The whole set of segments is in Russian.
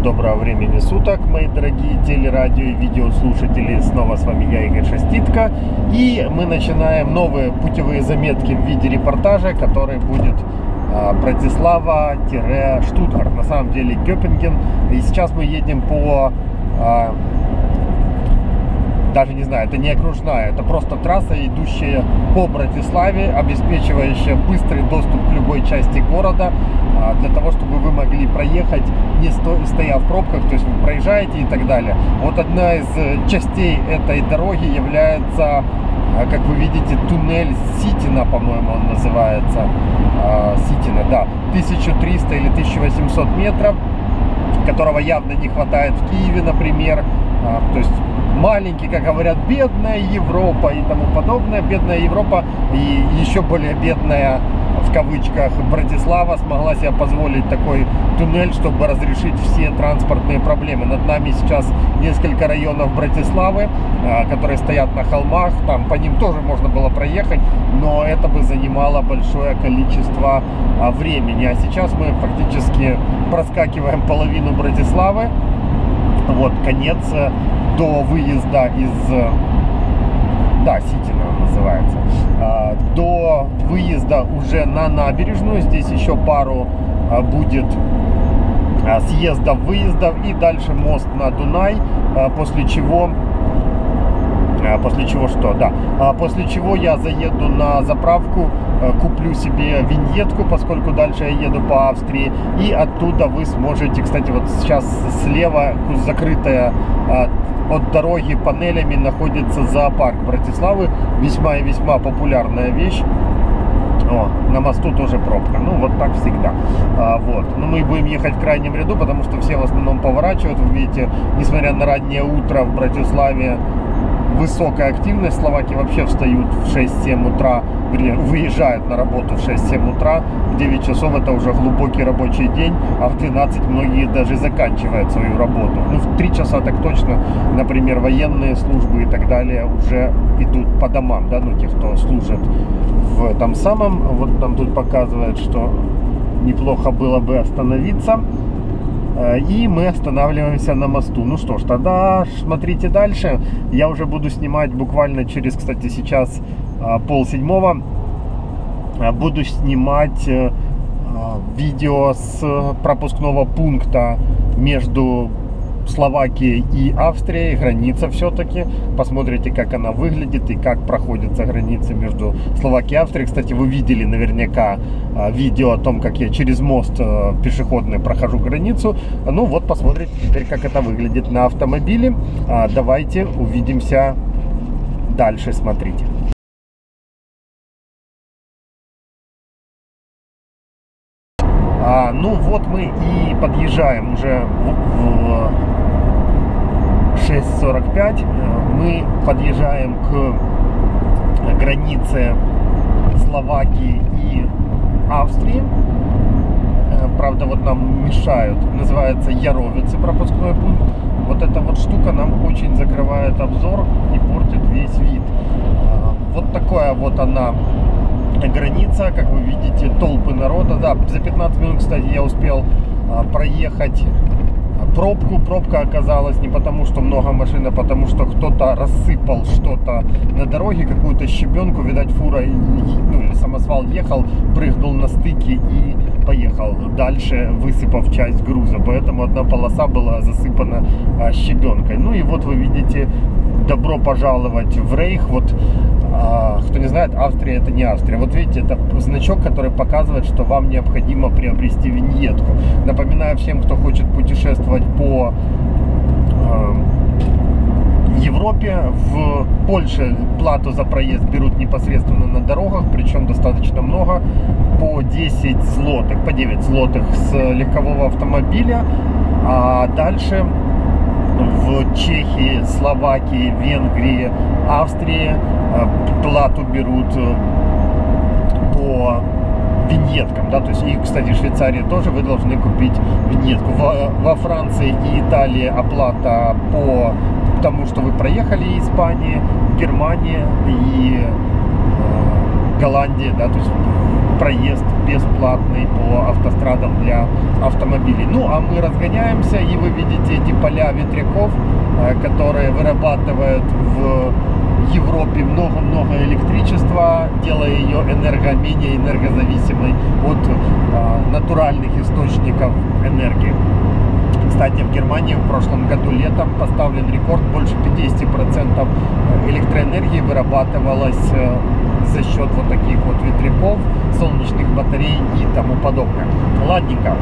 Всем доброго времени суток, мои дорогие телерадио и видеослушатели. Снова с вами я, Игорь Шаститко. И мы начинаем новые путевые заметки в виде репортажа, который будет Братислава-Штутгарт, на самом деле Кёпенген. И сейчас мы едем по... даже не знаю, это не окружная, это просто трасса, идущая по Братиславе, обеспечивающая быстрый доступ к любой части города, для того, чтобы вы могли проехать, не стоя в пробках, то есть вы проезжаете и так далее. Вот одна из частей этой дороги является, как вы видите, туннель Ситина, по-моему, он называется. Ситина, да, 1300 или 1800 метров, которого явно не хватает в Киеве, например. То есть маленький, как говорят, бедная Европа и тому подобное. Бедная Европа и еще более бедная, в кавычках, Братислава смогла себе позволить такой туннель, чтобы разрешить все транспортные проблемы. Над нами сейчас несколько районов Братиславы, которые стоят на холмах. Там по ним тоже можно было проехать, но это бы занимало большое количество времени. А сейчас мы фактически проскакиваем половину Братиславы. Вот конец до выезда из... Да, Ситина называется. До выезда уже на набережную. Здесь еще пару будет съездов, выездов. И дальше мост на Дунай. После чего что? Да. После чего я заеду на заправку, куплю себе виньетку, поскольку дальше я еду по Австрии. И оттуда вы сможете, кстати, вот сейчас слева закрытая от дороги панелями находится зоопарк Братиславы. Весьма и весьма популярная вещь. О, на мосту тоже пробка. Ну, вот так всегда. Вот. Но мы будем ехать в крайнем ряду, потому что все в основном поворачивают. Вы видите, несмотря на раннее утро в Братиславе, высокая активность. Словаки вообще встают в 6-7 утра, вернее, выезжают на работу в 6-7 утра. В 9 часов это уже глубокий рабочий день, а в 12 многие даже заканчивают свою работу. Ну, в 3 часа так точно, например, военные службы и так далее уже идут по домам, да, ну, те, кто служит в этом самом. Вот нам тут показывают, что неплохо было бы остановиться. И мы останавливаемся на мосту. Ну что ж, тогда смотрите дальше. Я уже буду снимать буквально через, кстати, сейчас 6:30. Буду снимать видео с пропускного пункта между Словакией и Австрией. Граница все-таки. Посмотрите, как она выглядит и как проходятся границы между Словакией и Австрией. Кстати, вы видели наверняка видео о том, как я через мост пешеходный прохожу границу. Ну вот, посмотрите теперь, как это выглядит на автомобиле. Давайте увидимся дальше. Смотрите. Ну вот мы и подъезжаем уже в 6:45. Мы подъезжаем к границе Словакии и Австрии. Правда, вот нам мешают. Называется Яровицы, пропускной пункт. Вот эта вот штука нам очень закрывает обзор и портит весь вид. Вот такая вот она граница, как вы видите, толпы народа. Да, за 15 минут, кстати, я успел проехать пробку. Пробка оказалась не потому, что много машин, а потому, что кто-то рассыпал что-то на дороге, какую-то щебенку, видать, фура, ну, или самосвал ехал, прыгнул на стыке и поехал дальше, высыпав часть груза. Поэтому одна полоса была засыпана щебенкой. Ну и вот вы видите, добро пожаловать в Рейх. Вот, кто не знает, Австрия — это не Австрия. Вот видите, это значок, который показывает, что вам необходимо приобрести виньетку. Напоминаю всем, кто хочет путешествовать по Европе, в Польше плату за проезд берут непосредственно на дорогах, причем достаточно много, по 10 злотых, по 9 злотых с легкового автомобиля. А дальше в Чехии, Словакии, Венгрии, Австрии плату берут по виньеткам, да, то есть, и, кстати, в Швейцарии тоже вы должны купить виньетку. Во Франции и Италии оплата по тому, что вы проехали Испании, Германия и Голландия, да, то есть проезд бесплатный по автострадам для автомобилей. Ну, а мы разгоняемся, и вы видите эти поля ветряков, которые вырабатывают в Европе много-много электричества, делая ее менее энергозависимой от натуральных источников энергии. Кстати, в Германии в прошлом году летом поставлен рекорд: больше 50% электроэнергии вырабатывалось за счет вот таких вот ветряков, солнечных батарей и тому подобное. Ладненько.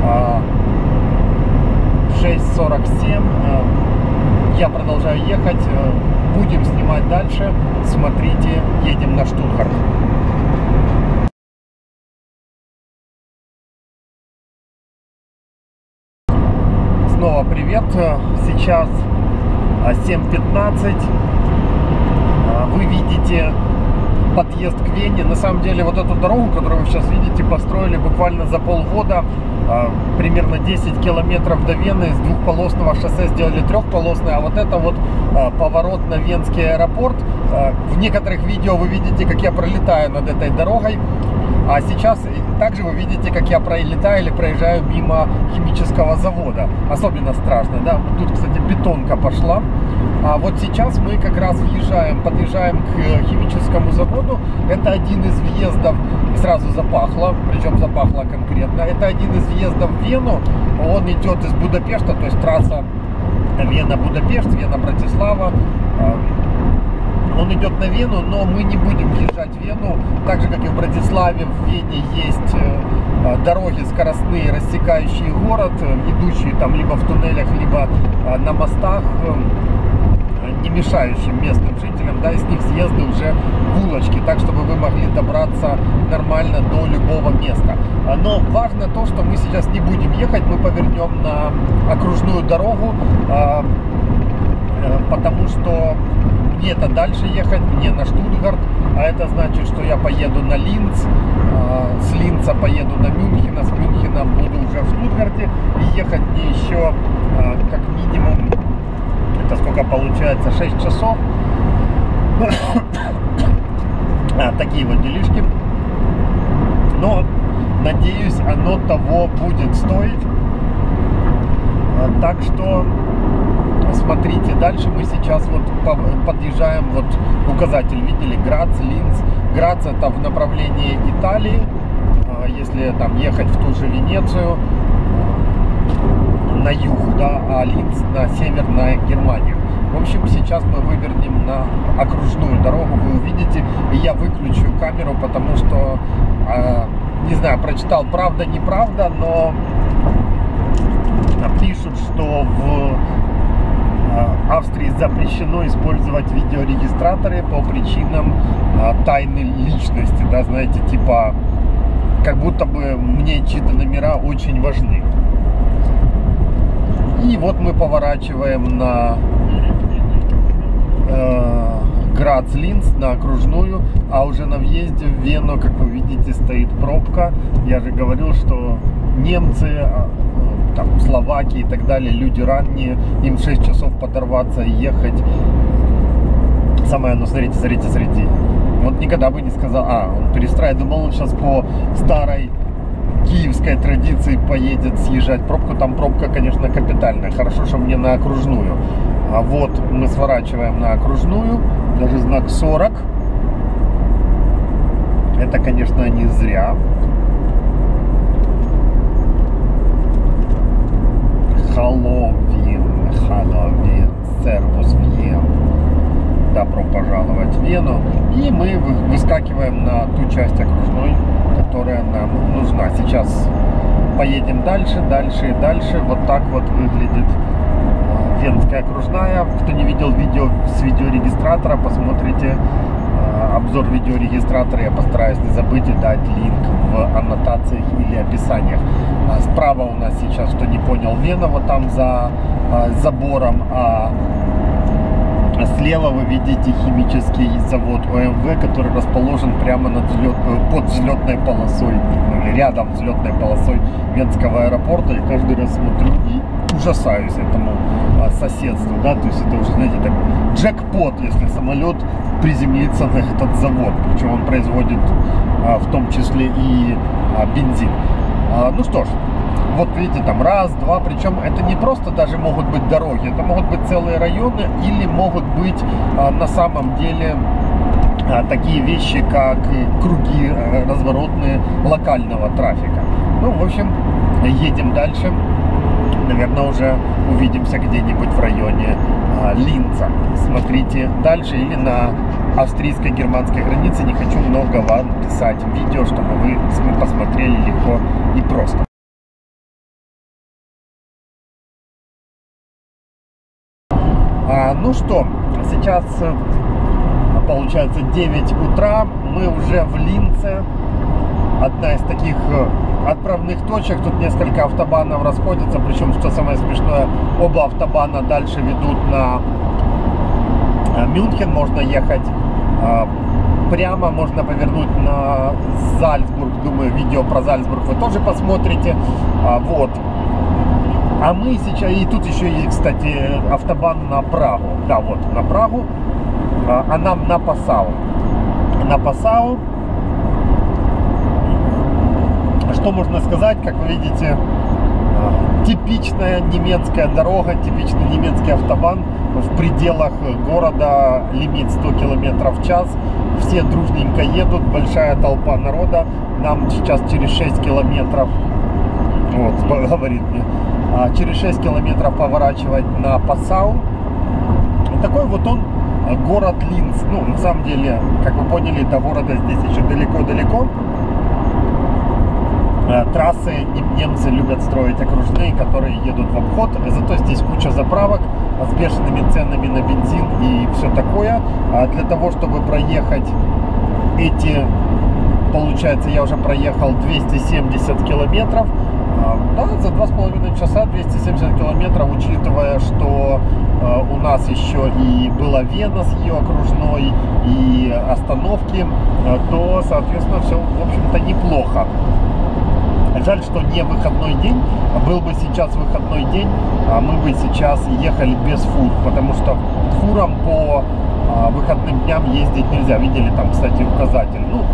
6:47. Я продолжаю ехать. Будем снимать дальше. Смотрите, едем на Штутгарт. Снова привет. Сейчас 7:15. Вы видите подъезд к Вене. На самом деле вот эту дорогу, которую вы сейчас видите, построили буквально за полгода. Примерно 10 километров до Вены. Из двухполосного шоссе сделали трехполосное. А вот это вот поворот на Венский аэропорт. В некоторых видео вы видите, как я пролетаю над этой дорогой. А сейчас также вы видите, как я пролетаю или проезжаю мимо химического завода. Особенно страшно, да? Тут, кстати, бетонка пошла. А вот сейчас мы как раз подъезжаем к химическому заводу. Это один из въездов, и сразу запахло, причем запахло конкретно. Это один из въездов в Вену. Он идет из Будапешта, то есть трасса Вена-Будапешт, Вена-Братислава. Он идет на Вену, но мы не будем въезжать в Вену. Так же, как и в Братиславе, в Вене есть дороги скоростные, рассекающие город, идущие там либо в туннелях, либо на мостах, не мешающим местным жителям, да, из них съезды уже в улочки, так, чтобы вы могли добраться нормально до любого места. Но важно то, что мы сейчас не будем ехать, мы повернем на окружную дорогу, потому что мне-то дальше ехать, мне на Штутгарт, а это значит, что я поеду на Линц, с Линца поеду на Мюнхен, а с Мюнхена буду уже в Штутгарте, и ехать мне еще как минимум, это сколько получается, 6 часов. Такие вот делишки. Но, надеюсь, оно того будет стоить. Так что смотрите дальше. Мы сейчас вот подъезжаем, вот указатель видели, Грац, Линц. Грац — это в направлении Италии, если там ехать в ту же Венецию, на юг, да, а Линц на север, на Германию. В общем, сейчас мы вывернем на окружную дорогу, вы увидите, и я выключу камеру, потому что, не знаю, прочитал, правда, неправда, но пишут, что в Австрии запрещено использовать видеорегистраторы по причинам тайны личности, да, знаете, типа, как будто бы мне чьи-то номера очень важны. И вот мы поворачиваем на Грац-Линц, на окружную, а уже на въезде в Вену, как вы видите, стоит пробка. Я же говорил, что немцы, там, Словакии и так далее, люди ранние, им в 6 часов подорваться и ехать. Самое, ну смотрите. Вот никогда бы не сказал, он перестраивает, думал, он сейчас по старой киевской традиции поедет съезжать пробку. Там пробка, конечно, капитальная. Хорошо, что мне на окружную. А вот мы сворачиваем на окружную. Даже знак 40. Это, конечно, не зря. Халовин, сервус Вен. Добро пожаловать в Вену. И мы выскакиваем на ту часть окружной, которая нам нужна. Сейчас поедем дальше. Вот так вот выглядит Венская окружная. Кто не видел видео с видеорегистратора, посмотрите обзор видеорегистратора. Я постараюсь не забыть и дать линк в аннотациях или описаниях. Справа у нас сейчас, кто не понял, Вена, вот там за забором, а слева вы видите химический завод ОМВ, который расположен прямо под взлетной полосой, или рядом с взлетной полосой Венского аэропорта. Я каждый раз смотрю и ужасаюсь этому соседству, да, то есть это уже, знаете, так, джекпот, если самолет приземлится на этот завод, причем он производит в том числе и бензин. Ну что ж, вот видите, там раз, два, причем это не просто даже могут быть дороги, это могут быть целые районы или могут быть на самом деле такие вещи, как круги разворотные локального трафика. Ну, в общем, едем дальше. Наверное, уже увидимся где-нибудь в районе Линца. Смотрите дальше или на австрийско-германской границе. Не хочу много вам писать видео, чтобы вы посмотрели легко и просто. Ну что, сейчас получается 9 утра, мы уже в Линце. Одна из таких отправных точек, тут несколько автобанов расходятся, причем, что самое смешное, оба автобана дальше ведут на Мюнхен, можно ехать прямо, можно повернуть на Зальцбург, думаю, видео про Зальцбург вы тоже посмотрите, вот. А мы сейчас, и тут еще есть, кстати, автобан на Прагу, да, вот, на Прагу, а нам на Пассау. На Пассау, что можно сказать, как вы видите, типичная немецкая дорога, типичный немецкий автобан. В пределах города лимит 100 км в час. Все дружненько едут, большая толпа народа. Нам сейчас через 6 километров, вот, говорит мне, через 6 километров поворачивать на Пассау. Такой вот он город Линц. Ну, на самом деле, как вы поняли, до города здесь еще далеко-далеко. Трассы немцы любят строить окружные, которые едут в обход. Зато здесь куча заправок с бешеными ценами на бензин и все такое. Для того, чтобы проехать эти, получается, я уже проехал 270 километров. Да, за 2,5 часа 270 километров, учитывая, что у нас еще и была Вена с ее окружной и остановки, то, соответственно, все, в общем-то, неплохо. Жаль, что не выходной день. Был бы сейчас выходной день, мы бы сейчас ехали без фур, потому что фурам по выходным дням ездить нельзя. Видели там, кстати, указатель. Ну,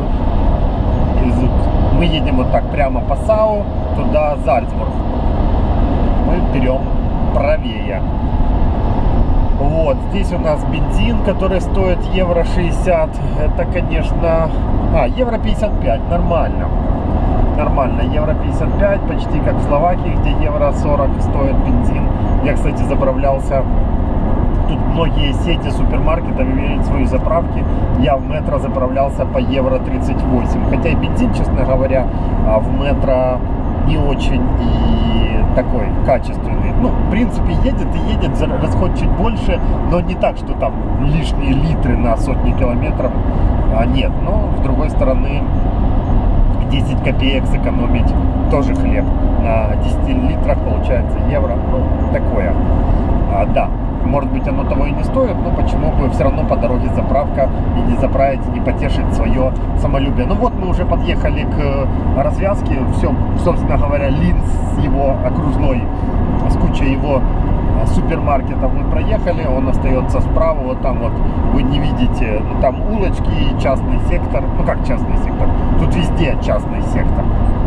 мы едем вот так прямо по Пассау, туда Зальцбург. Мы берем правее. Вот, здесь у нас бензин, который стоит евро 60. Это, конечно... евро 55, нормально. Нормально, евро 55, почти как в Словакии, где евро 40 стоит бензин. Я, кстати, заправлялся. Тут многие сети супермаркетов имеют свои заправки. Я в метро заправлялся по евро 38. Хотя и бензин, честно говоря, в метро не очень и такой качественный. Ну, в принципе, едет и едет, расход чуть больше, но не так, что там лишние литры на сотни километров. Нет, но с другой стороны, 10 копеек сэкономить тоже хлеб. На 10 литрах получается евро. Ну, такое. Да, может быть, оно того и не стоит, но почему бы все равно по дороге заправка и не заправить, и не потешить свое самолюбие. Ну вот мы уже подъехали к развязке. Все, собственно говоря, Линц с его окружной, с кучей его супермаркетов мы проехали. Он остается справа, вот там вот вы не видите, там улочки, частный сектор. Ну как частный сектор? Тут везде частный сектор.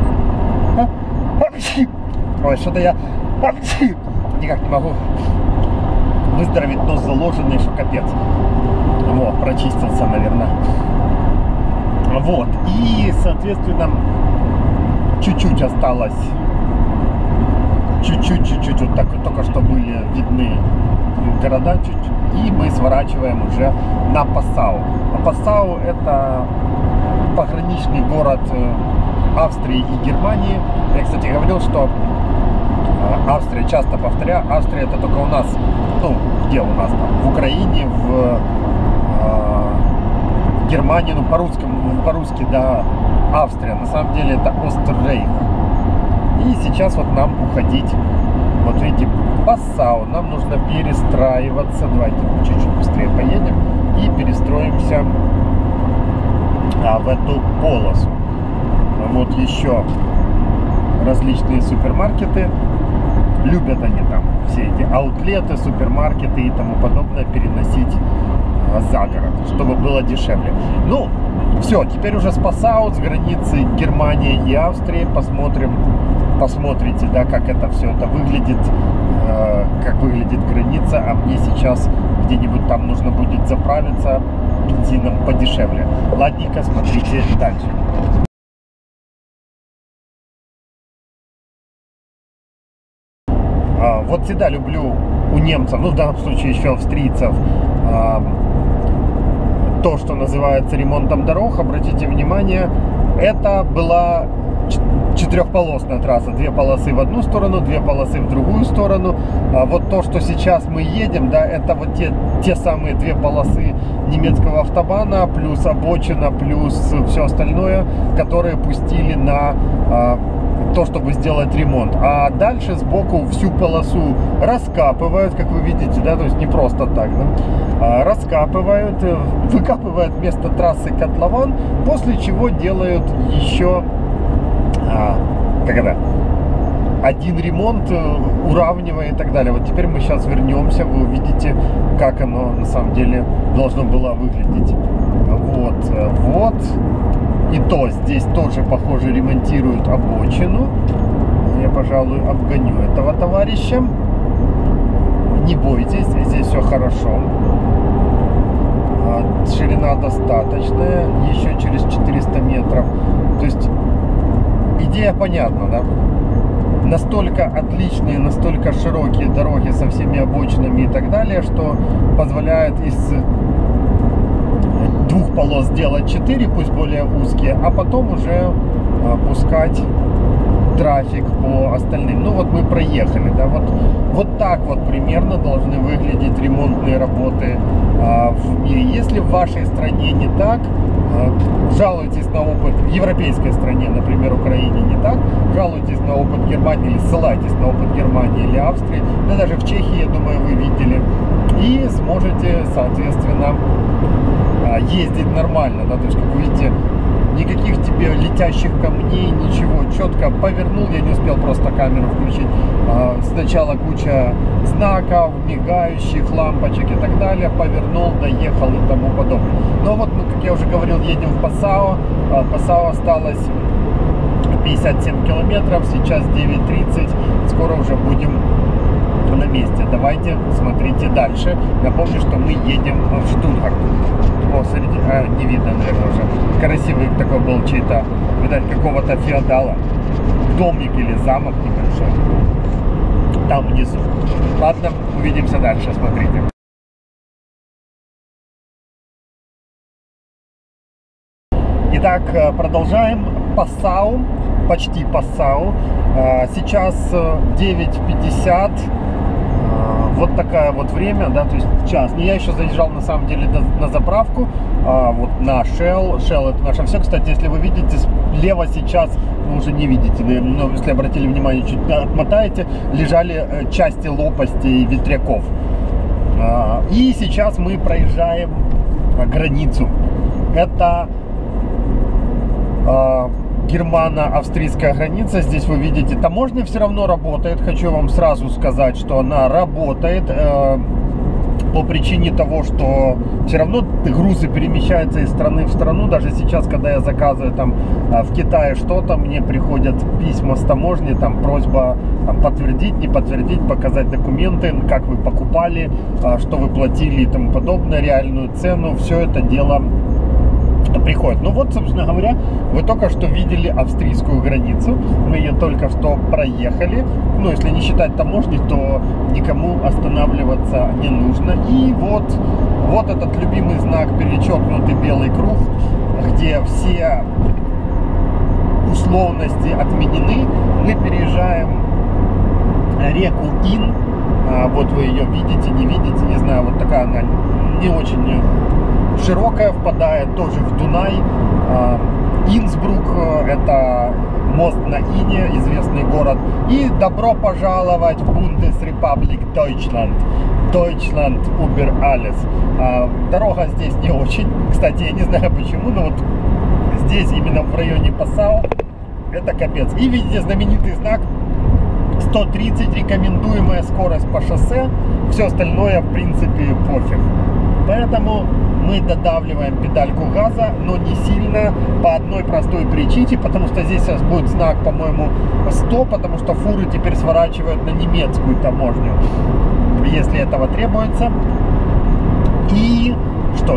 Ой, что-то я никак не могу выздороветь, нос заложенный, что капец. Вот, прочистился, наверное. Вот, и, соответственно, чуть-чуть осталось. Чуть-чуть, вот так вот только что были видны города чуть-чуть. И мы сворачиваем уже на Пассау. Пассау — это пограничный город Австрии и Германии. Я, кстати, говорил, что Австрия, часто повторяю, Австрия — это только у нас, ну, где у нас там, в Украине, в Германии, ну, по-русски, да, Австрия. На самом деле это Остеррейх. И сейчас вот нам уходить, вот видите, Пассау. Нам нужно перестраиваться. Давайте чуть-чуть быстрее поедем и перестроимся в эту полосу. Вот еще различные супермаркеты. любят они там все эти аутлеты, супермаркеты и тому подобное переносить за город, чтобы было дешевле. Ну, все, теперь уже с Passau, с границы Германии и Австрии посмотрите, да, как это все это выглядит, как выглядит граница, а мне сейчас где-нибудь там нужно будет заправиться бензином подешевле. Ладненько, смотрите дальше. Вот всегда люблю у немцев, ну в данном случае еще австрийцев, то, что называется ремонтом дорог. Обратите внимание, это была четырехполосная трасса, 2 полосы в одну сторону, 2 полосы в другую сторону. А вот то, что сейчас мы едем, да, это вот те самые 2 полосы немецкого автобана, плюс обочина, плюс все остальное, которые пустили на то, чтобы сделать ремонт. А дальше сбоку всю полосу раскапывают, как вы видите, да, то есть не просто так, да, раскапывают, выкапывают вместо трассы котлован, после чего делают еще один ремонт, уравнивая и так далее. Вот теперь мы сейчас вернемся, вы увидите, как оно на самом деле должно было выглядеть. Вот. И то здесь тоже, похоже, ремонтируют обочину. Я, пожалуй, обгоню этого товарища. Не бойтесь, здесь все хорошо. Ширина достаточная, еще через 400 метров. То есть идея понятна, да? Настолько отличные, настолько широкие дороги со всеми обочинами и так далее, что позволяет из 2 полос сделать 4, пусть более узкие, а потом уже пускать трафик по остальным. Ну вот мы проехали, да, вот так вот примерно должны выглядеть ремонтные работы в мире. Если в вашей стране не так, жалуйтесь на опыт в европейской стране, например, Украине не так, жалуйтесь на опыт Германии или ссылайтесь на опыт Германии или Австрии, да даже в Чехии, я думаю, вы видели, и сможете, соответственно, ездить нормально, да, то есть, как вы видите, никаких тебе летящих камней, ничего, четко повернул, я не успел просто камеру включить, сначала куча знаков, мигающих, лампочек и так далее, повернул, доехал и тому подобное. Но вот мы, как я уже говорил, едем в Passau, Passau осталось 57 километров, сейчас 9:30, скоро уже будем на месте. Давайте смотрите дальше. Напомню, что мы едем в Штутгарт. О, смотрите, не видно, наверное, уже. Красивый такой был чей-то, видать, какого-то феодала. Домик или замок небольшой. Там внизу. Ладно, увидимся дальше, смотрите. Итак, продолжаем. Passau, почти Passau. Сейчас 9:50. Вот такое вот время, да, то есть час. Я еще заезжал на самом деле на заправку, вот на Shell. Shell это наше все. Кстати, если вы видите, слева сейчас, вы уже не видите, но если обратили внимание, чуть отмотаете, лежали части лопастей ветряков. И сейчас мы проезжаем границу. Это германо-австрийская граница. Здесь вы видите, таможня все равно работает. Хочу вам сразу сказать, что она работает по причине того, что все равно грузы перемещаются из страны в страну. Даже сейчас, когда я заказываю там в Китае что-то, мне приходят письма с таможни, там просьба там, подтвердить, не подтвердить, показать документы, как вы покупали, что вы платили и тому подобное, реальную цену. Все это дело приходит. Ну вот, собственно говоря, вы только что видели австрийскую границу. Мы ее только что проехали. Ну, если не считать таможни, то никому останавливаться не нужно. И вот этот любимый знак, перечеркнутый белый круг, где все условности отменены. Мы переезжаем реку Ин. Вот вы ее видите, не видите, не знаю. Вот такая она не очень широкая, впадает тоже в Дунай. Инсбрук — это мост на Ине, известный город. И добро пожаловать в Bundesrepublik Deutschland. Deutschland über alles. Дорога здесь не очень. Кстати, я не знаю почему, но вот здесь, именно в районе Passau, это капец. И видите знаменитый знак с 130 рекомендуемая скорость по шоссе, все остальное в принципе пофиг. Поэтому мы додавливаем педальку газа, но не сильно, по одной простой причине, потому что здесь сейчас будет знак, по-моему, 100, потому что фуры теперь сворачивают на немецкую таможню, если этого требуется. И что?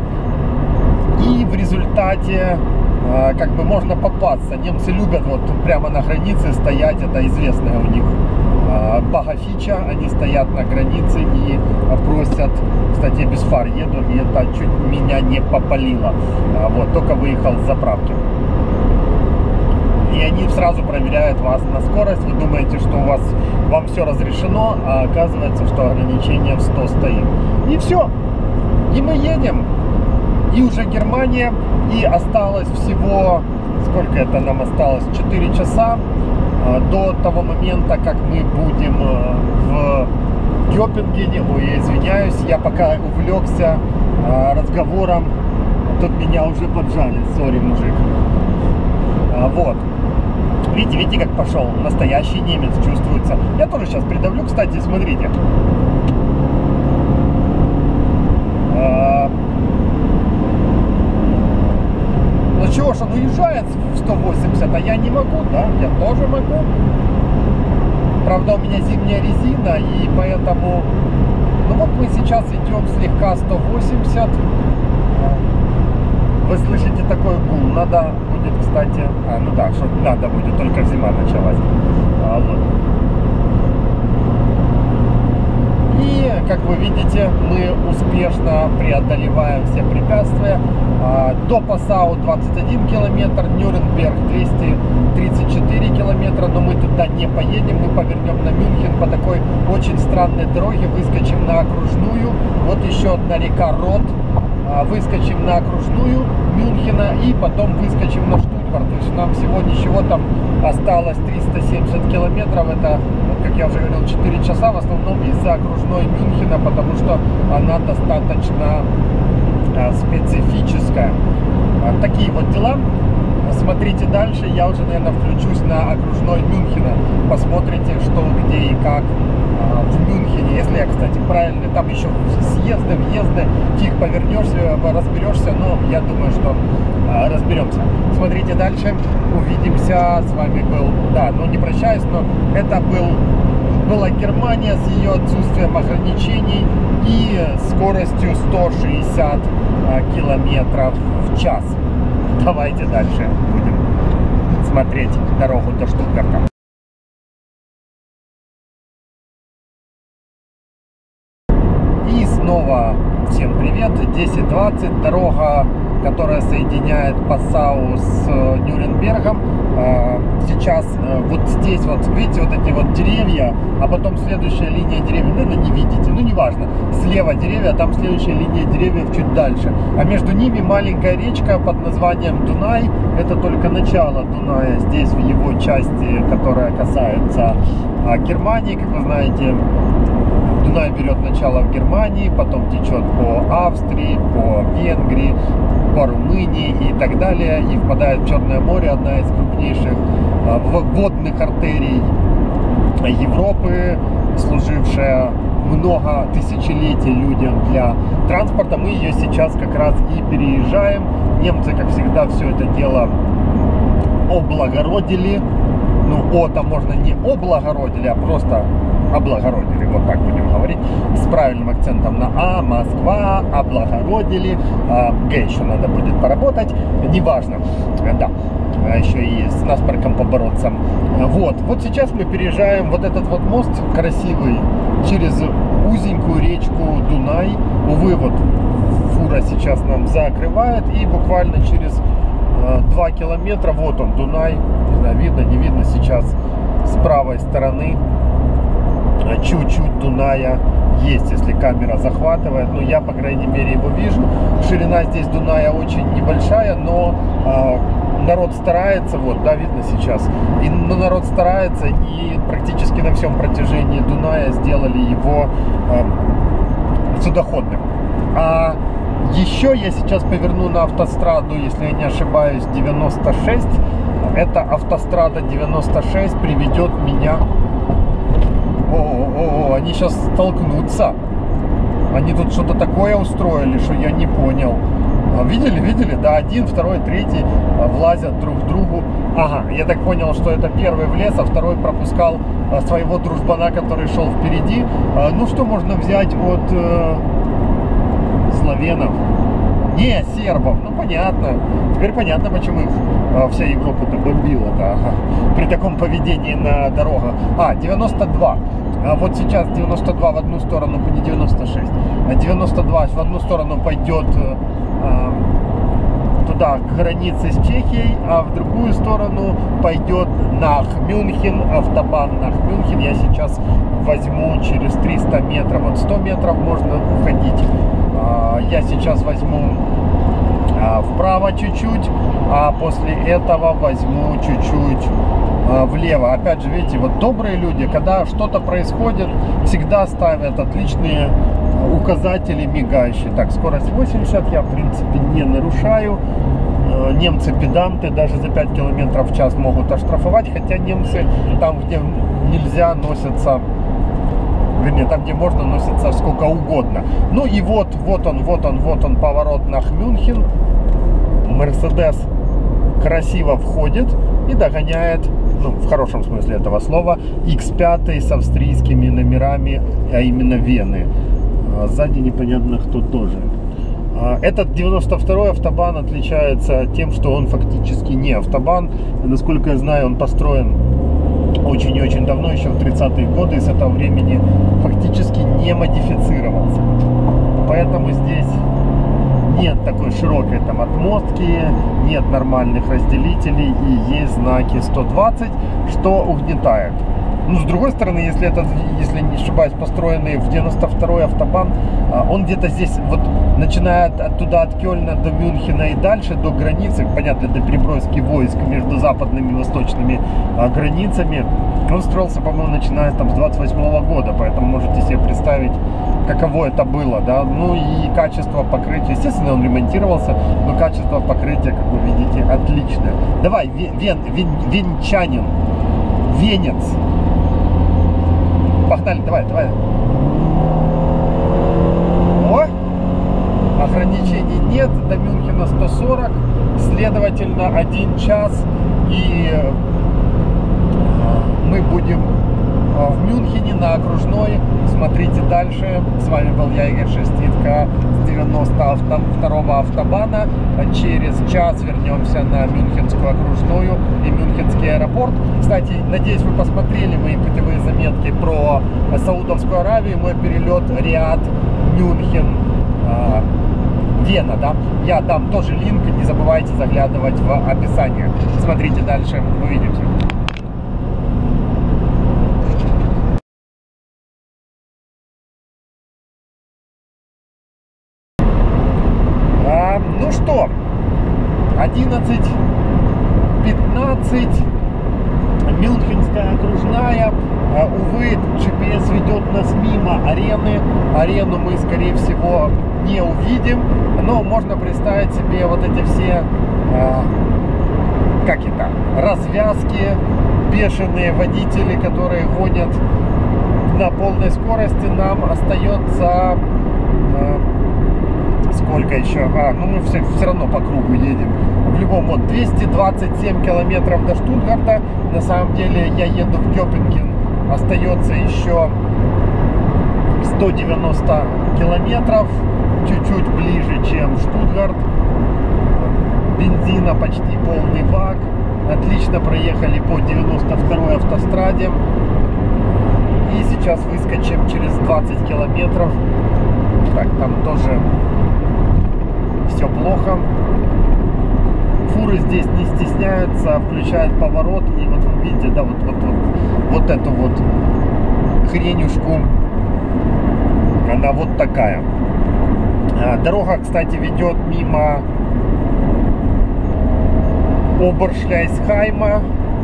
И в результате как бы можно попасться. Немцы любят вот прямо на границе стоять, это известная у них бага-фича. Они стоят на границе и просят, кстати, я без фар еду, и это чуть меня не попалило. Вот, только выехал с заправки. И они сразу проверяют вас на скорость. Вы думаете, что вам все разрешено, а оказывается, что ограничение в 100 стоит. И все. И мы едем. И уже Германия. И осталось всего, сколько это нам осталось? 4 часа до того момента, как мы будем в Кёпенгене. Ой, я извиняюсь, я пока увлекся разговором. Тут меня уже поджали. Сори, мужик. Вот. Видите, как пошел настоящий немец, чувствуется. Я тоже сейчас придавлю, кстати, смотрите. Ну чего ж, он уезжает в 180, а я не могу, да? Я тоже могу. Правда, у меня зимняя резина, и поэтому... Ну вот мы сейчас идем слегка 180. Вы слышите такой гул. Надо будет, кстати... ну да, что надо будет, только зима началась. Вот. И, как вы видите, мы успешно преодолеваем все препятствия. До Пассау 21 километр, Нюрнберг 234 километра, но мы туда не поедем, мы повернем на Мюнхен по такой очень странной дороге, выскочим на окружную, вот еще одна река Рот, выскочим на окружную Мюнхена и потом выскочим на Штутгарт. То есть нам всего ничего, там осталось 370 километров, это, как я уже говорил, 4 часа, в основном из-за окружной Мюнхена, потому что она достаточно специфическая. Такие вот дела. Смотрите дальше, я уже, наверное, включусь на окружной Мюнхена. Посмотрите, что, где и как в Мюнхене. Если я, кстати, правильно, там еще съезды, въезды, фиг повернешься, разберешься, но я думаю, что разберемся. Смотрите дальше, увидимся. С вами был, да, ну не прощаюсь, но это была Германия с ее отсутствием ограничений и скоростью 160 километров в час. Давайте дальше будем смотреть дорогу до Штутгарта. И снова всем привет. 10:20. Дорога, которая соединяет Пассау с Нюрнбергом. Сейчас вот здесь вот, видите, вот эти вот деревья, а потом следующая линия деревьев, наверное, не видите, ну неважно, слева деревья, а там следующая линия деревьев чуть дальше, а между ними маленькая речка под названием Дунай. Это только начало Дуная, здесь в его части, которая касается Германии. Как вы знаете, Дунай берет начало в Германии, потом течет по Австрии, по Венгрии, по Румынии и так далее, и впадает в Черное море, одна из крупнейших водных артерий Европы, служившая много тысячелетий людям для транспорта. Мы ее сейчас как раз и переезжаем. Немцы, как всегда, все это дело облагородили. Ну, там можно не облагородили, а просто облагородили, вот так будем говорить, с правильным акцентом на А, Москва, облагородили, Г еще надо будет поработать, неважно, да, еще и с насморком побороться. Вот сейчас мы переезжаем вот этот вот мост красивый через узенькую речку Дунай. Увы, вот фура сейчас нам закрывает, и буквально через 2 километра, вот он, Дунай, не знаю, видно, не видно сейчас с правой стороны. Чуть-чуть Дуная есть, если камера захватывает, но я, по крайней мере, его вижу. Ширина здесь Дуная очень небольшая, но народ старается, вот, да, видно сейчас, но народ старается, и практически на всем протяжении Дуная сделали его судоходным. А еще я сейчас поверну на автостраду, если я не ошибаюсь, 96. Эта автострада 96 приведет меня О, они сейчас столкнутся. Они тут что-то такое устроили, что я не понял. Видели? Да, один, второй, третий влазят друг к другу. Ага, я так понял, что это первый влез, а второй пропускал своего дружбана, который шел впереди. Ну, что можно взять от словенов? Не, сербов, ну понятно. Теперь понятно, почему их вся Европа-то бомбила-то, ага, при таком поведении на дорогах. 92. Вот сейчас 92 в одну сторону, не 96, а 92 в одну сторону пойдет туда, к границе с Чехией, а в другую сторону пойдет Нах Мюнхен, автобан Нах Мюнхен. Я сейчас возьму через 300 метров, вот 100 метров можно уходить. Я сейчас возьму вправо чуть-чуть, а после этого возьму чуть-чуть влево. Опять же, видите, вот добрые люди, когда что-то происходит, всегда ставят отличные указатели мигающие. Так, скорость 80, я в принципе не нарушаю. Немцы педанты, даже за 5 км в час могут оштрафовать, хотя немцы там, где нельзя, носятся, вернее, там, где можно, носятся сколько угодно. Ну и вот он поворот на Мюнхен. Мерседес красиво входит и догоняет, ну, в хорошем смысле этого слова, X5 с австрийскими номерами, а именно Вены. Сзади непонятно кто тоже. Этот 92-й автобан отличается тем, что он фактически не автобан. Насколько я знаю, он построен очень и очень давно, еще в 30-е годы, и с этого времени фактически не модифицировался. Поэтому здесь нет такой широкой там отмостки, нет нормальных разделителей и есть знаки 120, что угнетает. Ну, с другой стороны, если не ошибаюсь, построенный в 92-й автобан, он где-то здесь, вот, начиная оттуда, от Кёльна до Мюнхена и дальше, до границы, понятно, до переброски войск между западными и восточными границами, он строился, по-моему, начиная там с 28-го года, поэтому можете себе представить, каково это было, да, ну и качество покрытия, естественно, он ремонтировался, но качество покрытия, как вы видите, отличное. Давай, венчанин, венец. Погнали, давай. О! Ограничений нет, до Мюнхена 140, следовательно, 1 час, и мы будем в Мюнхене на окружной. Смотрите дальше. С вами был я, Игорь Шерститко, с 92-го автобана. Через час вернемся на Мюнхенскую окружную и Мюнхенский аэропорт. Кстати, надеюсь, вы посмотрели мои путевые заметки про Саудовскую Аравию, мой перелет Риад, Мюнхен, Вена, да? Я дам тоже линк, не забывайте заглядывать в описание. Смотрите дальше, увидимся. Ну что, 11:15, Мюнхенская окружная. Увы, GPS ведет нас мимо арены. Арену мы, скорее всего, не увидим, но можно представить себе вот эти все, развязки, бешеные водители, которые гонят на полной скорости. Нам остается... Сколько еще? Ну мы все равно по кругу едем. В любом, вот 227 километров до Штутгарта. На самом деле я еду в Кёпенген. Остается еще 190 километров. Чуть-чуть ближе, чем Штутгарт. Бензина почти полный бак. Отлично проехали по 92-й автостраде. И сейчас выскочим через 20 километров. Так, там тоже все плохо. Фуры здесь не стесняются, включают поворот. И вот вы видите, да, вот эту вот хренюшку. Она вот такая. Дорога, кстати, ведет мимо Обершляйсхайма.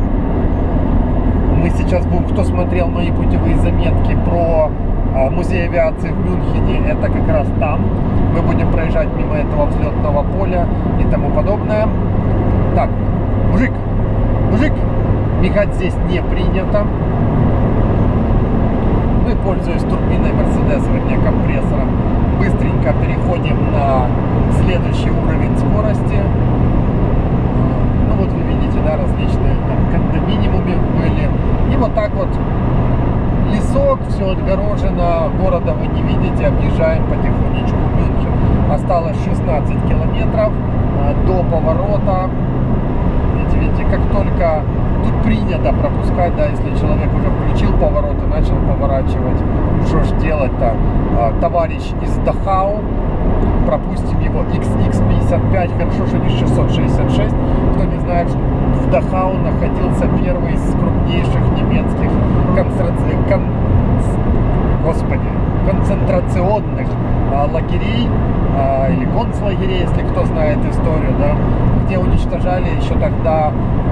Мы сейчас будем, кто смотрел мои путевые заметки про музей авиации в Мюнхене, это как раз там. Мы будем проезжать мимо этого взлетного поля и тому подобное. Так, мужик, мигать здесь не принято. пользуясь турбиной Mercedes, вернее компрессором, быстренько переходим на следующий уровень скорости. Ну вот вы видите, да, различные там кондоминиумы были. И вот так вот лесок, все отгорожено, города вы не видите, объезжаем потихонечку Мюнхен. Осталось 16 километров до поворота. Видите, как только тут принято пропускать, да, если человек уже включил поворот и начал поворачивать, что ж делать-то? Товарищ из Дахау, пропустим его, XX55, хорошо, что не 666. Кто не знает, в Дахау находился первый из крупнейших немецких концентрационных лагерей, или концлагерей, если кто знает историю, да, где уничтожали еще тогда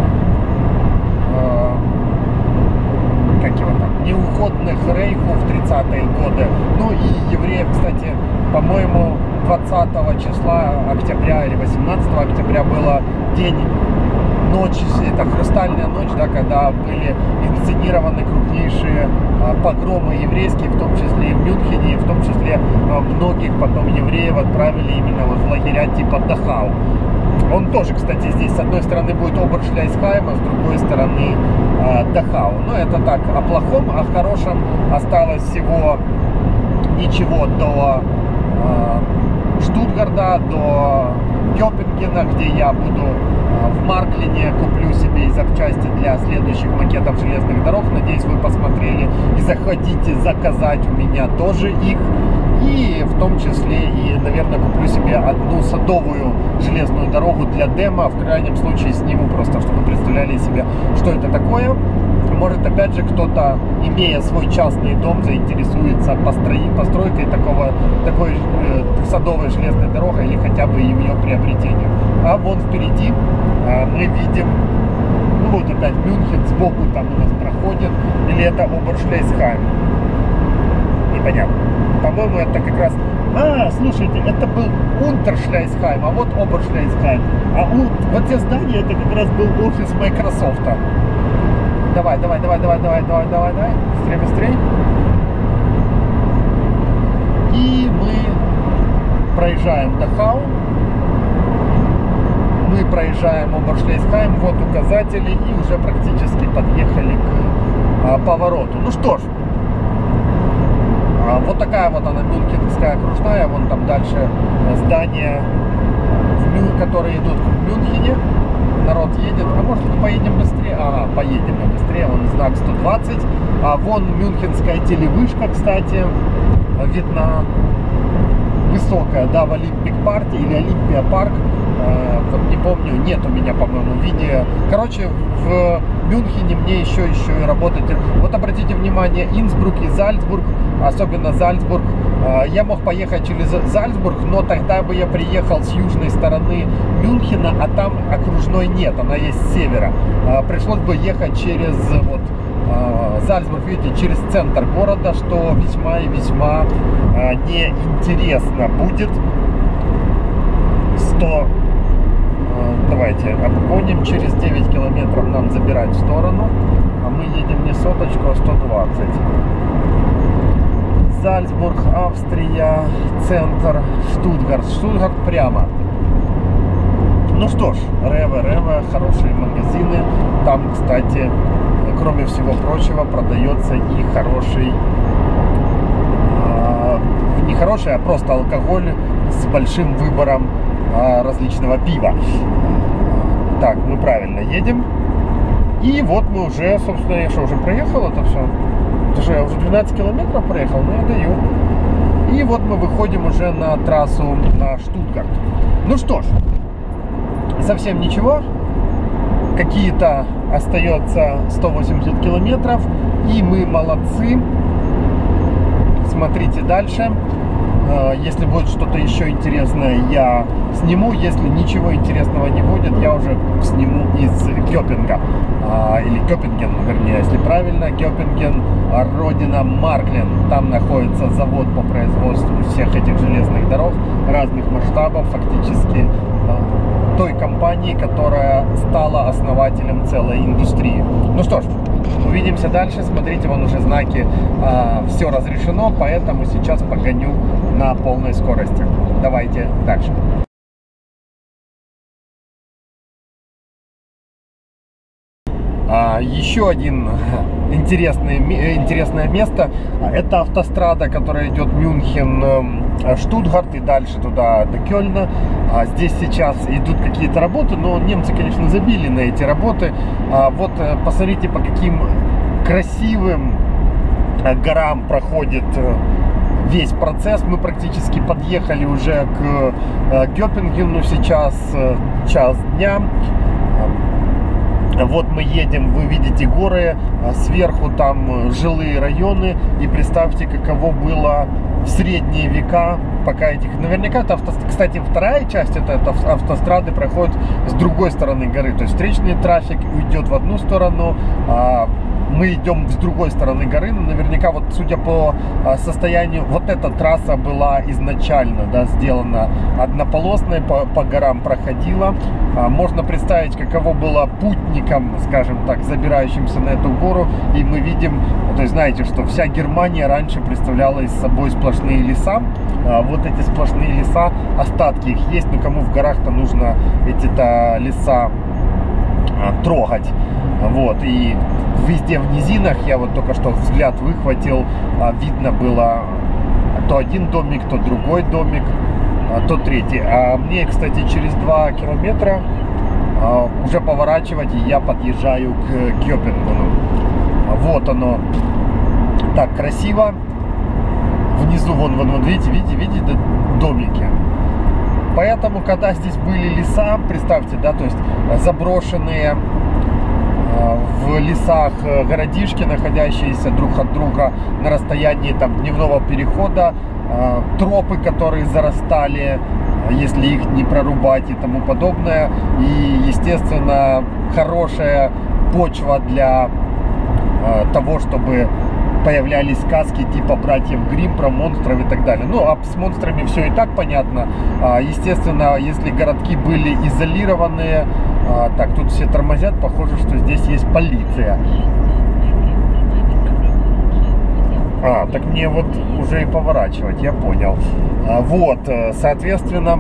как его там, неугодных рейху в 30-е годы. Ну и евреев, кстати, по-моему, 20 числа октября или 18 октября было день, ночь, это хрустальная ночь, да, когда были инсценированы крупнейшие погромы еврейские, в том числе и в Мюнхене, и в том числе многих потом евреев отправили именно вот в лагеря типа Дахау. Он тоже, кстати, здесь с одной стороны будет Обершляйсхайм, а с другой стороны Дахау. Но это так, о плохом, о хорошем осталось всего ничего до Штутгарта, до Кёпенгена, где я буду в Марклине, куплю себе и запчасти для следующих макетов железных дорог. Надеюсь, вы посмотрели и захотите заказать у меня тоже их. И в том числе и, наверное, куплю себе одну садовую железную дорогу для демо. В крайнем случае сниму просто, чтобы вы представляли себе, что это такое. Может, опять же, кто-то, имея свой частный дом, заинтересуется постройкой такой садовой железной дорогой или хотя бы ее приобретением. А вон впереди мы видим, ну вот опять Мюнхен сбоку там у нас проходит, или это Обершляйсхайм. Непонятно. По-моему, это как раз... слушайте, это был Унтершляйсхайм, а вот Обершляйсхайм. А вот те здания, это как раз был офис Microsoft. Давай. Быстрее. И мы проезжаем Дахау. Мы проезжаем Обершляйсхайм. Вот указатели. И уже практически подъехали к повороту. Ну что ж. Вот такая вот она, Мюнхенская окружная. Вон там дальше здания, которые идут в Мюнхене. Народ едет. А может мы поедем быстрее? Поедем мы быстрее. Вон знак 120. А вон Мюнхенская телевышка, кстати, видна. Высокая, да, в Олимпик парке или Олимпия парк. Вот не помню, нет у меня, по-моему, видео. Короче, в Мюнхене мне еще и работать. Вот обратите внимание, Инсбрук и Зальцбург, особенно Зальцбург. Я мог поехать через Зальцбург, но тогда бы я приехал с южной стороны Мюнхена, а там окружной нет, она есть с севера. Пришлось бы ехать через вот Зальцбург, видите, через центр города, что весьма и весьма неинтересно будет. Давайте обгоним, через 9 километров нам забирать в сторону, а мы едем не соточку, а 120. Зальцбург, Австрия, центр, Штутгарт прямо. Ну что ж, Реве, хорошие магазины. Там, кстати, кроме всего прочего, продается и хороший, не хороший, а просто алкоголь с большим выбором различного пива. Так, мы правильно едем. И вот мы уже, собственно, я уже проехал это все. Это же я уже 12 километров проехал, но я даю. И вот мы выходим уже на трассу на Штутгарт. Ну что ж, совсем ничего. Какие-то остается 180 километров. И мы молодцы. Смотрите дальше. Если будет что-то еще интересное, я сниму. Если ничего интересного не будет, я уже сниму из Кёпенга. Или Кёпенген, вернее, если правильно. Кёпенген, родина Марклин. Там находится завод по производству всех этих железных дорог разных масштабов, фактически той компании, которая стала основателем целой индустрии. Ну что ж, Увидимся дальше. Смотрите, вон уже знаки, все разрешено, поэтому сейчас погоню на полной скорости. Давайте дальше. Еще один интересное место — это автострада, которая идет Мюнхен-Штутгарт и дальше туда до Кёльна. Здесь сейчас идут какие-то работы, но немцы, конечно, забили на эти работы. Вот посмотрите, по каким красивым горам проходит весь процесс. Мы практически подъехали уже к Гёпингену, сейчас час дня. Вот мы едем, вы видите горы, сверху там жилые районы, и представьте, каково было в средние века, пока этих... Наверняка это кстати, вторая часть это автострады проходит с другой стороны горы, то есть встречный трафик уйдет в одну сторону, мы идем с другой стороны горы, но наверняка, вот судя по состоянию, вот эта трасса была изначально, да, сделана однополосной, по горам проходила. Можно представить, каково было путникам, скажем так, забирающимся на эту гору, и мы видим, то есть знаете, что вся Германия раньше представляла из собой сплошные леса. Вот эти сплошные леса, остатки их есть, но кому в горах-то нужно эти-то леса трогать. Вот, и везде в низинах, я вот только что взгляд выхватил, видно было то один домик, то другой домик, то третий. А мне, кстати, через 2 километра уже поворачивать, и я подъезжаю к Гёпингену. Вот оно, так красиво. Внизу, вон видите домики. Поэтому, когда здесь были леса, представьте, да, то есть заброшенные в лесах городишки, находящиеся друг от друга на расстоянии там дневного перехода, тропы, которые зарастали, если их не прорубать и тому подобное, и, естественно, хорошая почва для того, чтобы появлялись сказки типа «Братьев Гримм» про монстров и так далее. Ну, а с монстрами все и так понятно. Естественно, если городки были изолированные... Так, тут все тормозят, похоже, что здесь есть полиция. Так мне вот уже и поворачивать, я понял. Вот, соответственно...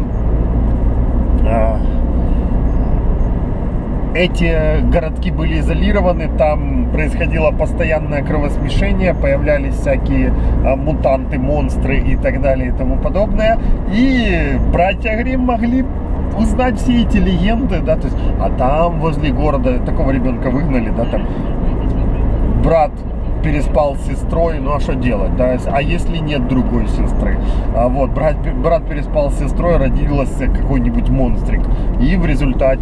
Эти городки были изолированы, там происходило постоянное кровосмешение, появлялись всякие мутанты, монстры и так далее и тому подобное. И братья Гримм могли узнать все эти легенды, да, то есть, а там возле города такого ребенка выгнали, да, там брат переспал с сестрой, ну а что делать, да, а если нет другой сестры, вот, брат переспал с сестрой, родился какой-нибудь монстрик, и в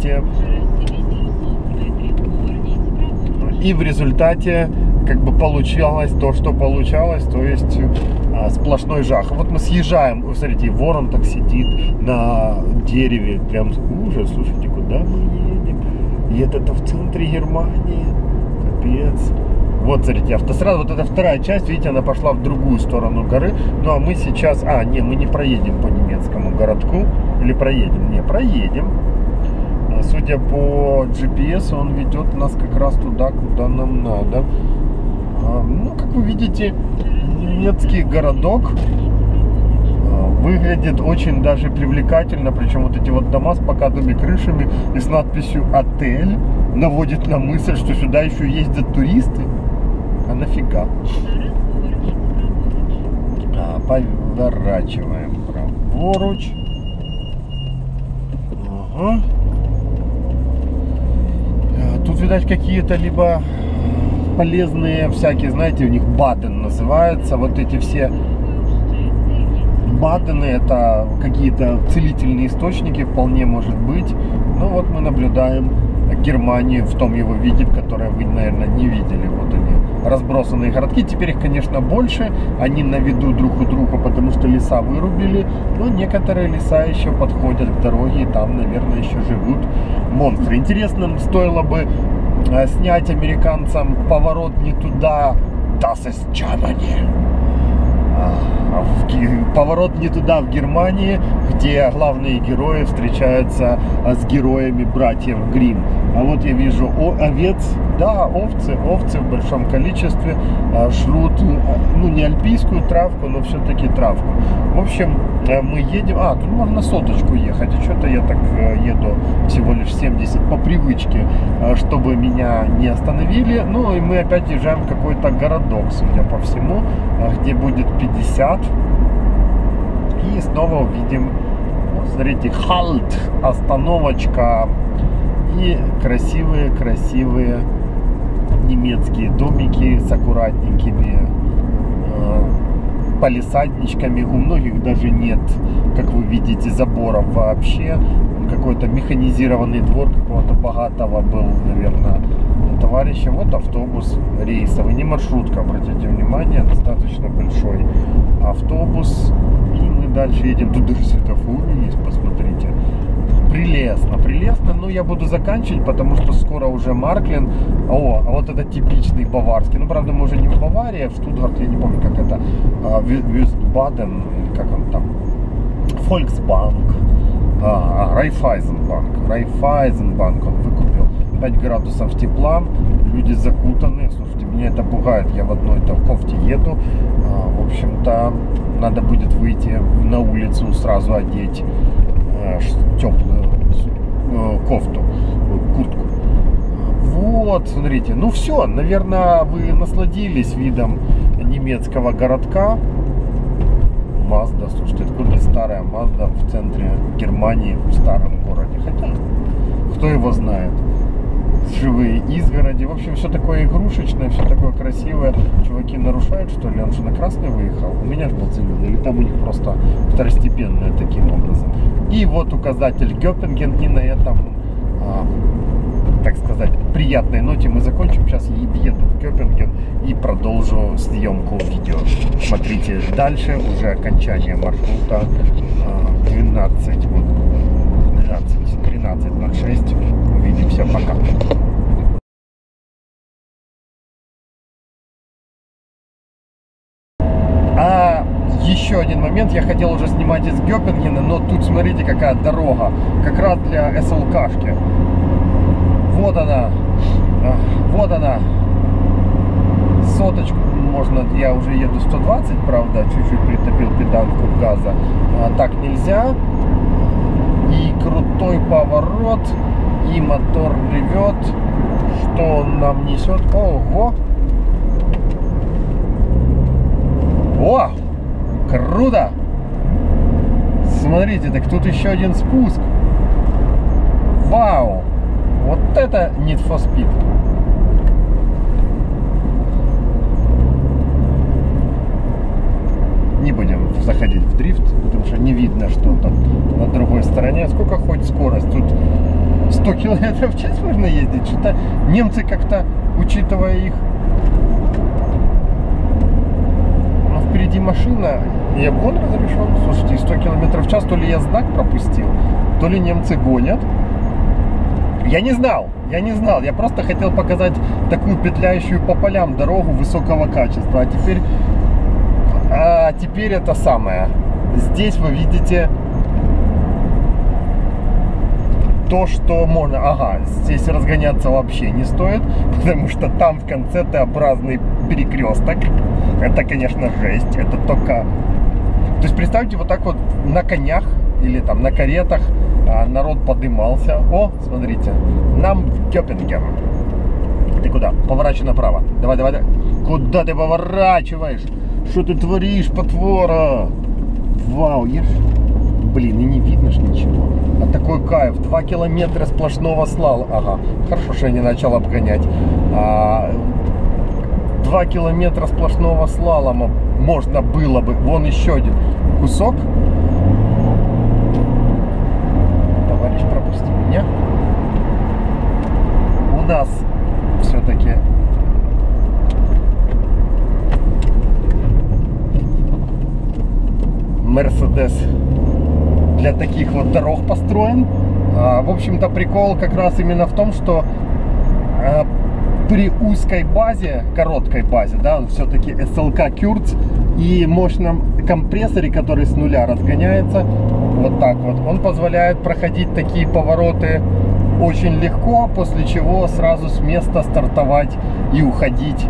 результате как бы получалось то, что получалось, то есть сплошной жах. Вот мы съезжаем, вы смотрите, ворон так сидит на дереве, прям ужас, слушайте, куда мы едем? И это в центре Германии, капец. Вот, смотрите, автострада, вот эта вторая часть, видите, она пошла в другую сторону горы, ну а мы сейчас, мы не проедем по немецкому городку, или проедем? Не, проедем. Судя по GPS, он ведет нас как раз туда, куда нам надо. Ну, как вы видите, немецкий городок выглядит очень даже привлекательно. Причем вот эти вот дома с покатыми крышами и с надписью «Отель» наводит на мысль, что сюда еще ездят туристы. А нафига? Поворачиваем праворуч. Ага. Тут, видать, какие-то либо полезные всякие, знаете, у них Баден называется. Вот эти все Бадены — это какие-то целительные источники, вполне может быть. Ну вот мы наблюдаем Германию в том его виде, в которое вы, наверное, не видели. Вот они, разбросанные городки. Теперь их, конечно, больше. Они на виду друг у друга, потому что леса вырубили. Но некоторые леса еще подходят к дороге, и там, наверное, еще живут монстры. Интересно, стоило бы снять американцам «Поворот не туда», «Das ist Germany». Поворот не туда, в Германии, где главные герои встречаются с героями братьев Гримм. А вот я вижу овец, да, овцы в большом количестве жрут, ну, не альпийскую травку, но все-таки травку. В общем, мы едем, тут можно соточку ехать, а что-то я так еду всего лишь 70 по привычке, чтобы меня не остановили. Ну, и мы опять езжаем в какой-то городок, судя по всему, где будет 50. И снова увидим, смотрите, Halt, остановочка. И красивые немецкие домики с аккуратненькими палисадничками. У многих даже нет, как вы видите, заборов вообще. Какой-то механизированный двор какого-то богатого был, наверное, товарища. Вот автобус рейсовый, не маршрутка, обратите внимание, достаточно большой автобус. И мы дальше едем. Тут даже светофоры есть, посмотрите. Прелестно, но я буду заканчивать, потому что скоро уже Марклин. А вот это типичный баварский. Ну, правда, мы уже не в Баварии, а в Штутгарт, я не помню, как это. Вюстбаден, как он там. Volksbank. Райфайзенбанк он выкупил. 5 градусов тепла, люди закутаны. Слушайте, меня это пугает, я в одной-то кофте еду. В общем-то, надо будет выйти на улицу, сразу одеть теплую кофту, куртку. Вот, смотрите, ну все, наверное, вы насладились видом немецкого городка. Мазда, слушайте, откуда старая Мазда в центре Германии, в старом городе, хотя, кто его знает. Живые изгороди, в общем, все такое игрушечное, все такое красивое. Чуваки нарушают, что ли? Он же на красный выехал? У меня же был зеленый, или там у них просто второстепенное таким образом. И вот указатель Гёпинген, и на этом, так сказать, приятной ноте мы закончим. Сейчас еду в Гёпинген и продолжу съемку видео. Смотрите, дальше уже окончание маршрута 13:06. Увидимся, пока. Еще один момент, я хотел уже снимать из Гёпингена, но тут смотрите, какая дорога, как раз для СЛКшки. Вот она, соточку можно, я уже еду 120, правда, чуть-чуть притопил педальку газа, так нельзя. И крутой поворот, и мотор ревет. Что он нам несет? Ого! О! Круто! Смотрите, так тут еще один спуск. Вау! Вот это Need for Speed. Не будем заходить в дрифт, потому что не видно, что там на другой стороне. Сколько хоть скорость? Тут 100 км в час можно ездить. Что-то немцы как-то, учитывая их... Но впереди машина, и обгон разрешен. Слушайте, 100 км в час, то ли я знак пропустил, то ли немцы гонят. Я не знал. Я просто хотел показать такую петляющую по полям дорогу высокого качества. А теперь это самое. Здесь вы видите то, что можно. Ага, здесь разгоняться вообще не стоит, потому что там в конце Т-образный перекресток. Это, конечно, жесть. Это только... То есть представьте, вот так вот на конях или там на каретах народ подымался. О, смотрите, нам в Гёпинген. Ты куда? Поворачивай направо. Давай. Куда ты поворачиваешь? Что ты творишь, потвора? Вау, ешь. Блин, и не видно ж ничего. А такой кайф. 2 километра сплошного слала. Ага, хорошо, что я не начал обгонять. 2 километра сплошного слалома можно было бы. Вон еще один кусок. Товарищ, пропусти меня. У нас все-таки... Мерседес для таких вот дорог построен. В общем-то, прикол как раз именно в том, что при узкой базе, короткой базе, да, он все-таки SLK Kurz, и мощном компрессоре, который с нуля разгоняется, вот так вот, он позволяет проходить такие повороты очень легко, после чего сразу с места стартовать и уходить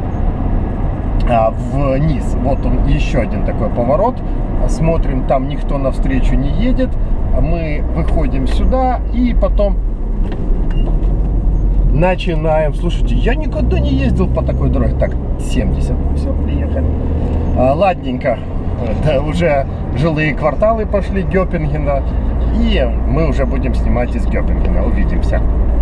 вниз. Вот он, еще один такой поворот. Смотрим, там никто навстречу не едет. Мы выходим сюда и потом начинаем. Слушайте, я никогда не ездил по такой дороге. Так, 70. Все, приехали. Ладненько. Да, уже жилые кварталы пошли Гёпингена. И мы уже будем снимать из Гёпингена. Увидимся.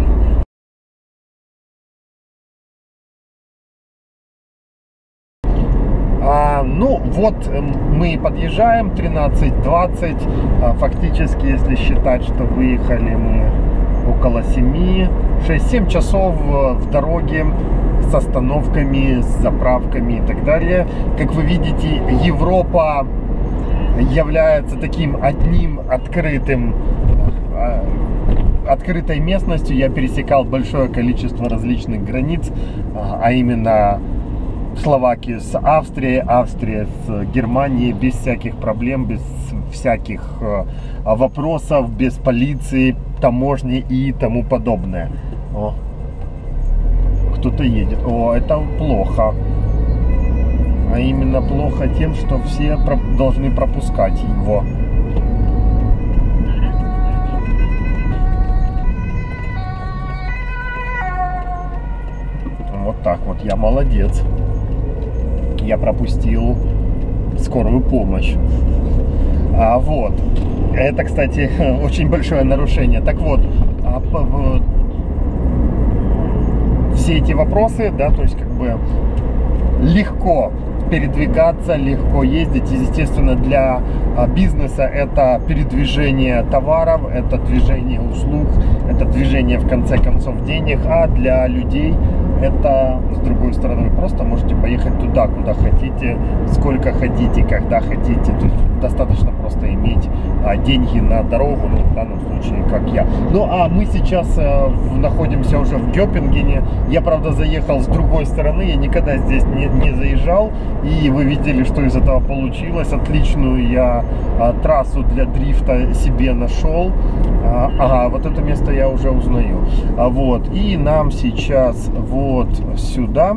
Ну вот мы подъезжаем, 13:20. Фактически, если считать, что выехали мы около 7, 6-7 часов в дороге с остановками, с заправками и так далее. Как вы видите, Европа является таким одним открытой местностью. Я пересекал большое количество различных границ, а именно Словакию с Австрией, Австрия с Германией, без всяких проблем, без всяких вопросов, без полиции, таможни и тому подобное. О, кто-то едет. О, это плохо. А именно плохо тем, что все должны пропускать его. Вот так вот, я молодец. Я пропустил скорую помощь. Вот. Это, кстати, очень большое нарушение. Так вот, все эти вопросы, да, то есть как бы легко передвигаться, легко ездить. И, естественно, для бизнеса это передвижение товаров, это движение услуг, это движение, в конце концов, денег. А для людей это, с другой стороны, вы просто можете поехать туда, куда хотите, сколько хотите, когда хотите. То есть достаточно просто иметь деньги на дорогу, ну, в данном случае, как я. Ну, а мы сейчас находимся уже в Гёпингене. Я, правда, заехал с другой стороны, я никогда здесь не заезжал. И вы видели, что из этого получилось. Отличную я трассу для дрифта себе нашел. Ага, вот это место я уже узнаю. Вот, и нам сейчас вот сюда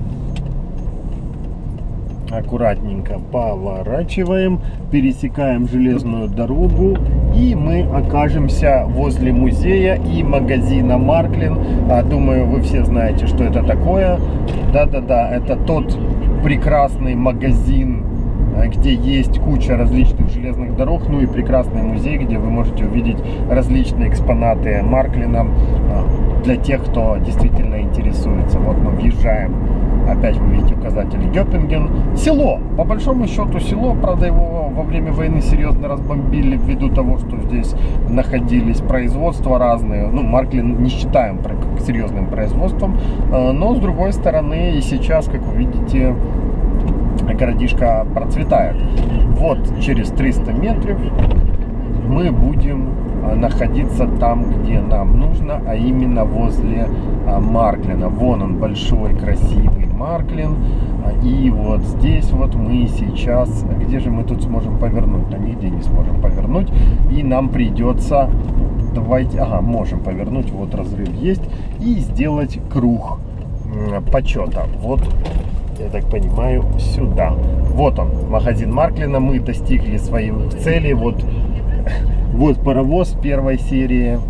аккуратненько поворачиваем, пересекаем железную дорогу, и мы окажемся возле музея и магазина Марклин. Думаю, вы все знаете, что это такое. Да-да-да, это тот прекрасный магазин, где есть куча различных железных дорог, ну и прекрасный музей, где вы можете увидеть различные экспонаты Марклина для тех, кто действительно интересуется. Вот мы въезжаем, опять вы видите указатель Гёпинген. Село, по большому счету село, правда его во время войны серьезно разбомбили ввиду того, что здесь находились производства разные. Ну, Марклин не считаем серьезным производством, но с другой стороны и сейчас, как вы видите, городишко процветает. Вот через 300 метров мы будем находиться там, где нам нужно, а именно возле Марклина. Вон он, большой красивый Марклин. И вот здесь вот мы сейчас, где же мы тут сможем повернуть? Да нигде не сможем повернуть. И нам придется, давайте, ага, можем повернуть, вот разрыв есть, и сделать круг почета. Вот, я так понимаю, сюда. Вот он, магазин Марклина. Мы достигли своей цели. Вот паровоз первой серии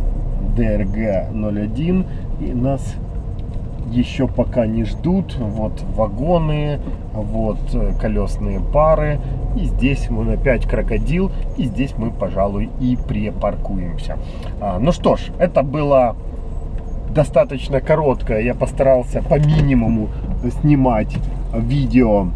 DRG-01. И нас еще пока не ждут. Вот вагоны, вот колесные пары. И здесь мы опять крокодил. И здесь мы, пожалуй, и припаркуемся. Ну что ж, это было достаточно короткое. Я постарался по минимуму снимать видео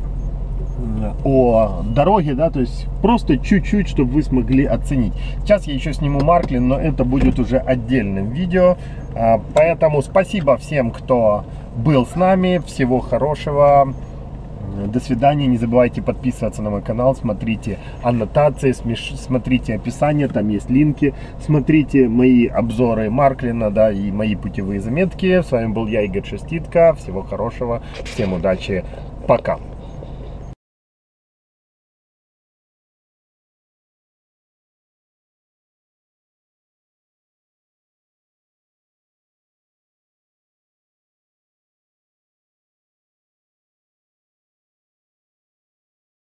о дороге, да, то есть просто чуть-чуть, чтобы вы смогли оценить. Сейчас я еще сниму Марклин, но это будет уже отдельным видео. Поэтому спасибо всем, кто был с нами. Всего хорошего. До свидания. Не забывайте подписываться на мой канал. Смотрите аннотации, смотрите описание, там есть линки. Смотрите мои обзоры Марклина, да, и мои путевые заметки. С вами был я, Игорь Шеститко. Всего хорошего. Всем удачи. Пока.